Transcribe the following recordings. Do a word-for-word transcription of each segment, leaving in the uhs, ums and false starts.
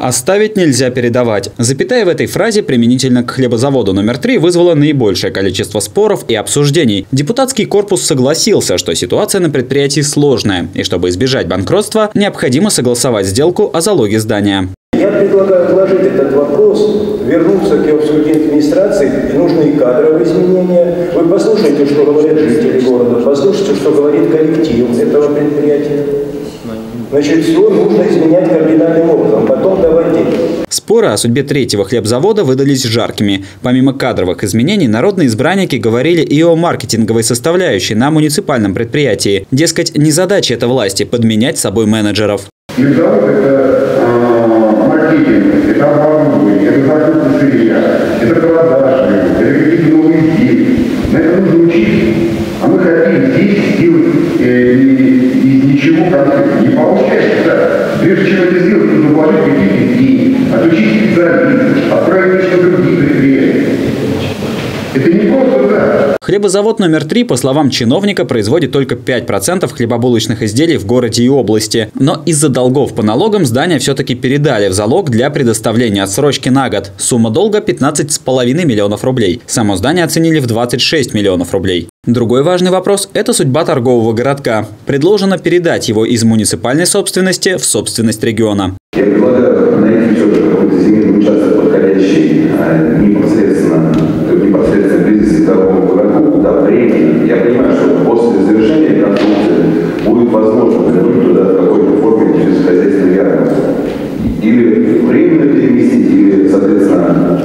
Оставить нельзя передавать. Запятая в этой фразе применительно к хлебозаводу номер три вызвала наибольшее количество споров и обсуждений. Депутатский корпус согласился, что ситуация на предприятии сложная, и чтобы избежать банкротства, необходимо согласовать сделку о залоге здания. Я предлагаю отложить этот вопрос, вернуться к обсуждению администрации, и нужны кадровые изменения. Вы послушайте, что говорят жители города, послушайте, что говорит коллектив этого предприятия. Значит, все нужно изменять кардинальным образом, потом давать деньги. Споры о судьбе третьего хлебзавода выдались жаркими. Помимо кадровых изменений, народные избранники говорили и о маркетинговой составляющей на муниципальном предприятии. Дескать, не задача этой власти подменять собой менеджеров. Хлебзавод – это э, маркетинг, это оборудование, это закупка сырья, это продажи, это какие-то новые идеи. На это нужно учиться. А мы хотим здесь сделать э, из ничего конкретно. Не получается, да. Прежде чем это сделать, нужно вложить какие-то деньги, отучить специалистов, отправить их на другие предприятия. Это не просто так. Хлебозавод номер три, по словам чиновника, производит только пять процентов хлебобулочных изделий в городе и области. Но из-за долгов по налогам здание все-таки передали в залог для предоставления отсрочки на год. Сумма долга пятнадцать с половиной миллионов рублей. Само здание оценили в двадцать шесть миллионов рублей. Другой важный вопрос – это судьба торгового городка. Предложено передать его из муниципальной собственности в собственность региона. Я предлагаю найти все-таки какой-то земельный участок, подходящий непосредственно, непосредственно близости к торговому городку, да, временно. Я понимаю, что после завершения конструкции будет возможно вернуть туда в какой-то форме через хозяйственный ярмарку. Или временно переместить, или, соответственно,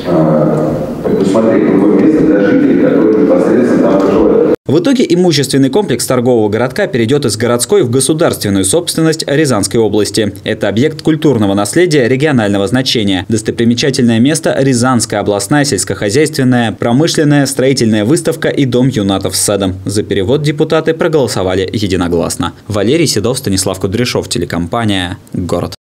посмотреть другое место для жителей, которые непосредственно там проживают. В итоге имущественный комплекс торгового городка перейдет из городской в государственную собственность Рязанской области. Это объект культурного наследия регионального значения. Достопримечательное место – Рязанская областная сельскохозяйственная, промышленная, строительная выставка и дом юнатов с садом. За перевод депутаты проголосовали единогласно. Валерий Седов, Станислав Кудряшов, телекомпания «Город».